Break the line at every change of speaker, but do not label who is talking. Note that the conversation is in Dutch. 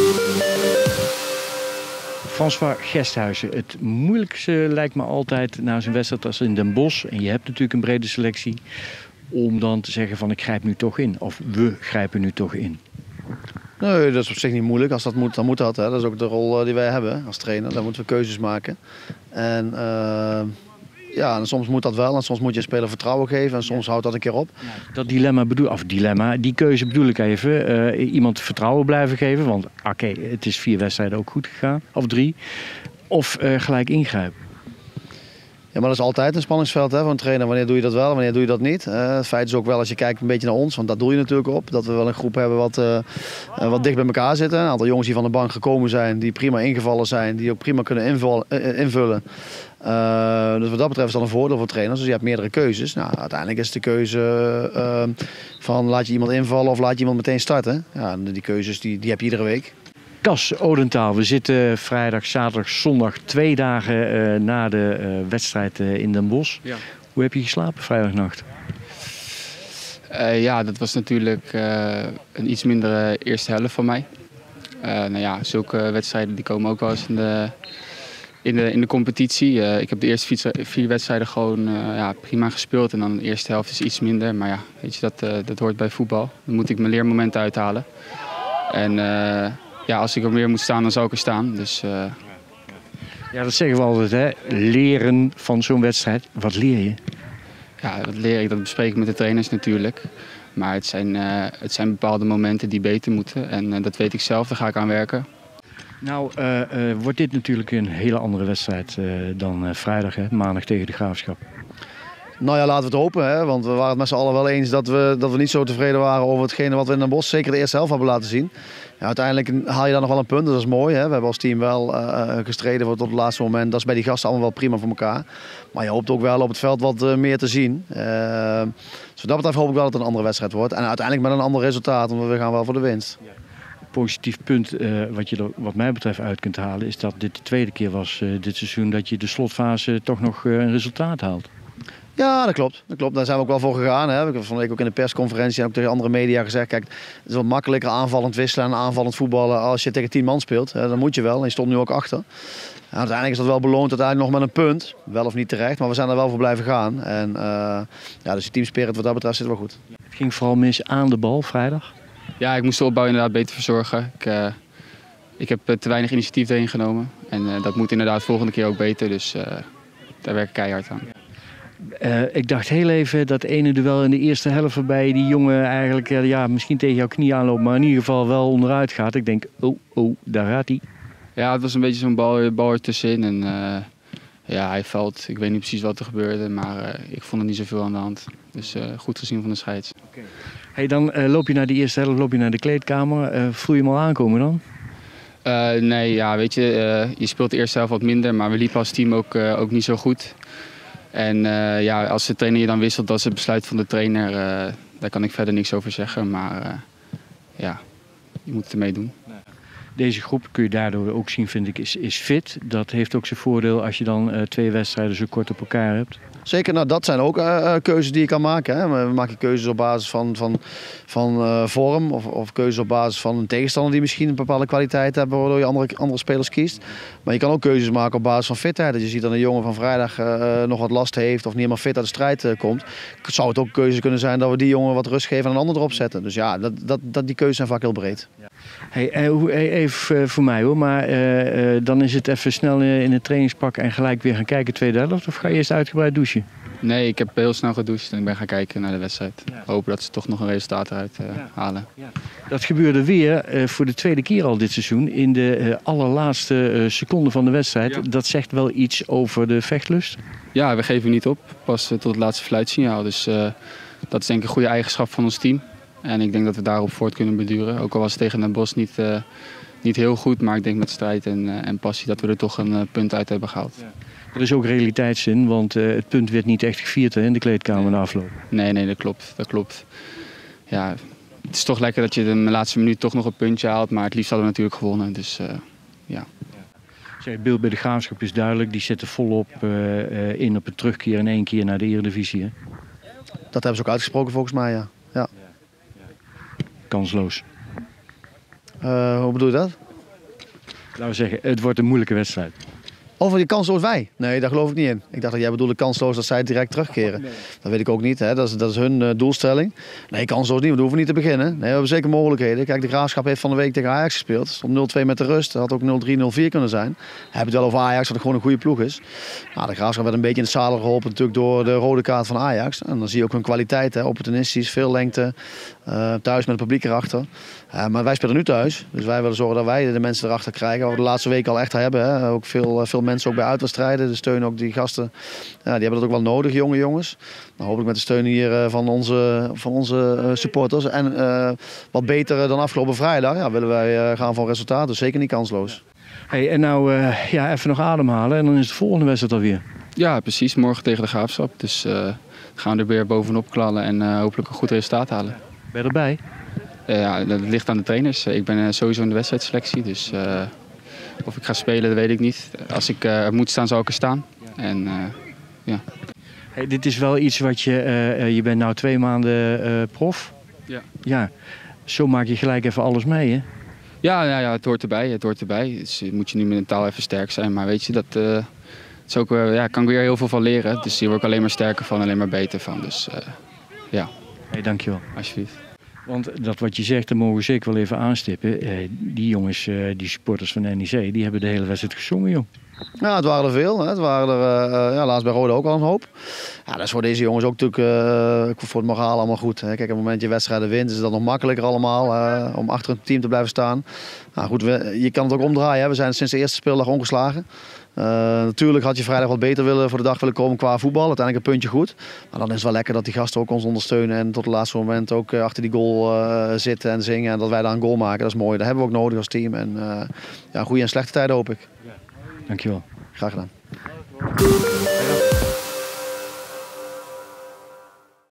François Gesthuizen, het moeilijkste lijkt me altijd na zo'n wedstrijd als in Den Bosch, en je hebt natuurlijk een brede selectie, om dan te zeggen van ik grijp nu toch in, of we grijpen nu toch in.
Nee, dat is op zich niet moeilijk. Als dat moet, dan moet dat. Hè. Dat is ook de rol die wij hebben als trainer. Dan moeten we keuzes maken. En ja, en soms moet dat wel en soms moet je een speler vertrouwen geven en soms houdt dat een keer op.
Dat die keuze bedoel ik even. Iemand vertrouwen blijven geven, want oké, het is 4 wedstrijden ook goed gegaan, of 3. Of gelijk ingrijpen.
Ja, maar dat is altijd een spanningsveld hè, voor een trainer. Wanneer doe je dat wel, wanneer doe je dat niet? Het feit is ook wel, als je kijkt een beetje naar ons, want dat doe je natuurlijk op, dat we wel een groep hebben wat dicht bij elkaar zitten. Een aantal jongens die van de bank gekomen zijn, die prima ingevallen zijn, die ook prima kunnen invullen. Dus wat dat betreft is dat een voordeel voor trainers. Dus je hebt meerdere keuzes. Nou, uiteindelijk is de keuze van laat je iemand invallen of laat je iemand meteen starten. Ja, die keuzes die heb je iedere week.
Cas Odentaal, we zitten vrijdag, zaterdag, zondag 2 dagen na de wedstrijd in Den Bosch. Ja. Hoe heb je geslapen vrijdagnacht?
Ja, dat was natuurlijk een iets mindere eerste helft van mij. Nou ja, zulke wedstrijden die komen ook wel eens in de competitie. Ik heb de eerste 4 wedstrijden gewoon prima gespeeld. En dan de eerste helft is iets minder. Maar ja, weet je, dat hoort bij voetbal. Dan moet ik mijn leermomenten uithalen. En ja, als ik er weer moet staan, dan zal ik er staan. Dus,
ja, dat zeggen we altijd, hè? Leren van zo'n wedstrijd. Wat leer je?
Ja, dat leer ik. Dat bespreek ik met de trainers natuurlijk. Maar het zijn bepaalde momenten die beter moeten. En dat weet ik zelf, daar ga ik aan werken.
Nou, wordt dit natuurlijk een hele andere wedstrijd dan vrijdag, hè? Maandag tegen de Graafschap.
Nou ja, laten we het hopen. Hè? Want we waren het met z'n allen wel eens dat we niet zo tevreden waren over hetgene wat we in Den Bosch zeker de eerste helft hebben laten zien. Ja, uiteindelijk haal je dan nog wel een punt, dat is mooi. Hè? We hebben als team wel gestreden tot het laatste moment. Dat is bij die gasten allemaal wel prima voor elkaar. Maar je hoopt ook wel op het veld wat meer te zien. Dus wat dat betreft hoop ik wel dat het een andere wedstrijd wordt. En uiteindelijk met een ander resultaat, want we gaan wel voor de winst. Ja.
Positief punt wat je er wat mij betreft uit kunt halen is dat dit de tweede keer was dit seizoen dat je de slotfase toch nog een resultaat haalt.
Ja, dat klopt. Daar zijn we ook wel voor gegaan. Hè. Ik heb van de week ook in de persconferentie en ook tegen andere media gezegd, kijk, het is wat makkelijker aanvallend wisselen en aanvallend voetballen als je tegen 10 man speelt. Dan moet je wel en je stond nu ook achter. En uiteindelijk is dat wel beloond uiteindelijk nog met een punt. Wel of niet terecht, maar we zijn er wel voor blijven gaan. En dus die teamspirit wat dat betreft zit wel goed.
Het ging vooral mis aan de bal vrijdag?
Ja, ik moest de opbouw inderdaad beter verzorgen. Ik heb te weinig initiatief erin genomen. En dat moet inderdaad volgende keer ook beter. Dus daar werk ik keihard aan.
Ik dacht heel even dat ene duel in de eerste helft waarbij die jongen eigenlijk misschien tegen jouw knie aanloopt, maar in ieder geval wel onderuit gaat. Ik denk, daar gaat hij.
Ja, het was een beetje zo'n bal ertussenin. En ja, hij valt. Ik weet niet precies wat er gebeurde, maar ik vond er niet zoveel aan de hand. Dus goed gezien van de scheids.
Okay. Hey, dan loop je naar de eerste helft, loop je naar de kleedkamer. Voel je hem al aankomen dan?
Nee, ja, weet je, je speelt de eerste helft wat minder, maar we liepen als team ook niet zo goed. En ja, als de trainer je dan wisselt, dat is het besluit van de trainer. Daar kan ik verder niks over zeggen, maar ja, je moet ermee doen.
Deze groep kun je daardoor ook zien, vind ik, is fit. Dat heeft ook zijn voordeel als je dan 2 wedstrijden zo kort op elkaar hebt.
Zeker, nou, dat zijn ook keuzes die je kan maken. Hè. We maken keuzes op basis van vorm of keuzes op basis van een tegenstander die misschien een bepaalde kwaliteit hebben waardoor je andere spelers kiest. Maar je kan ook keuzes maken op basis van fitheid. Dat je ziet dat een jongen van vrijdag nog wat last heeft of niet helemaal fit uit de strijd komt. Zou het ook een keuze kunnen zijn dat we die jongen wat rust geven en een ander erop zetten. Dus ja, die keuzes zijn vaak heel breed.
Hey, even voor mij hoor, maar dan is het even snel in het trainingspak en gelijk weer gaan kijken tweede helft, of ga je eerst uitgebreid douchen?
Nee, ik heb heel snel gedoucht en ik ben gaan kijken naar de wedstrijd. Ja. Hopen dat ze toch nog een resultaat eruit halen. Ja.
Dat gebeurde weer voor de tweede keer al dit seizoen in de allerlaatste seconde van de wedstrijd. Ja. Dat zegt wel iets over de vechtlust?
Ja, we geven niet op, pas tot het laatste fluitsignaal. Dus dat is denk ik een goede eigenschap van ons team. En ik denk dat we daarop voort kunnen beduren. Ook al was het tegen Den Bosch niet heel goed, maar ik denk met strijd en passie dat we er toch een punt uit hebben gehaald. Ja.
Er is ook realiteitszin, want het punt werd niet echt gevierd in de kleedkamer na afloop.
Nee, dat klopt. Ja, het is toch lekker dat je in de laatste minuut toch nog een puntje haalt, maar het liefst hadden we natuurlijk gewonnen. Dus ja.
Het beeld bij de Graafschap is duidelijk, die zetten volop in op het terugkeer in 1 keer naar de Eredivisie. Hè?
Dat hebben ze ook uitgesproken volgens mij, ja.
Kansloos.
Hoe bedoel je dat?
Laten we zeggen, het wordt een moeilijke wedstrijd.
Over die kansloos wij? Nee, daar geloof ik niet in. Ik dacht dat jij bedoelde kansloos dat zij direct terugkeren. Nee. Dat weet ik ook niet. Hè. Dat is hun doelstelling. Nee, kansloos niet. We hoeven niet te beginnen. Nee, we hebben zeker mogelijkheden. Kijk, de Graafschap heeft van de week tegen Ajax gespeeld. Stond 0-2 met de rust. Dat had ook 0-3, 0-4 kunnen zijn. Dan heb je het wel over Ajax, wat gewoon een goede ploeg is. Nou, de Graafschap werd een beetje in het zadel geholpen natuurlijk door de rode kaart van Ajax. En dan zie je ook hun kwaliteit. Hè. Opportunistisch, veel lengte. Thuis met het publiek erachter. Maar wij spelen nu thuis. Dus wij willen zorgen dat wij de mensen erachter krijgen. Wat we de laatste weken al echt hebben. Hè. Ook veel mensen ook bij uitwedstrijden. De steun ook die gasten. Ja, die hebben dat ook wel nodig, jonge jongens. Dan hoop ik met de steun hier van onze supporters. En wat beter dan afgelopen vrijdag. Ja, willen wij gaan van resultaat. Dus zeker niet kansloos.
Hey, en nou even nog ademhalen. En dan is de volgende wedstrijd alweer.
Ja, precies. Morgen tegen de Graafschap. Dus gaan we er weer bovenop knallen en hopelijk een goed resultaat halen.
Ben je erbij?
Ja, dat ligt aan de trainers. Ik ben sowieso in de wedstrijdselectie. Dus of ik ga spelen, dat weet ik niet. Als ik er moet staan, zal ik er staan. En, ja.
Hey, dit is wel iets wat je bent nu 2 maanden prof.
Ja.
Ja. Zo maak je gelijk even alles mee, hè?
Ja, het hoort erbij. Het hoort erbij. Dus moet je nu mentaal even sterk zijn. Maar weet je, dat is ook, kan ik weer heel veel van leren. Dus hier word ik alleen maar sterker van, alleen maar beter van. Dus ja.
Hey, dankjewel.
Alsjeblieft.
Want dat wat je zegt, dat mogen we zeker wel even aanstippen. Die jongens, die supporters van NEC, die hebben de hele wedstrijd gezongen, joh.
Ja, het waren er veel. Hè. Het waren er laatst bij Roda ook al een hoop. Ja, dat is voor deze jongens ook natuurlijk voor het moraal allemaal goed. Hè. Kijk, op het moment dat je wedstrijden wint, is dat nog makkelijker allemaal om achter een team te blijven staan. Nou, goed, je kan het ook omdraaien. Hè. We zijn sinds de eerste speeldag ongeslagen. Natuurlijk had je vrijdag wat beter voor de dag willen komen qua voetbal. Uiteindelijk een puntje goed. Maar dan is het wel lekker dat die gasten ook ons ondersteunen. En tot het laatste moment ook achter die goal zitten en zingen. En dat wij daar een goal maken. Dat is mooi. Dat hebben we ook nodig als team. En goede en slechte tijden hoop ik.
Dankjewel.
Graag gedaan.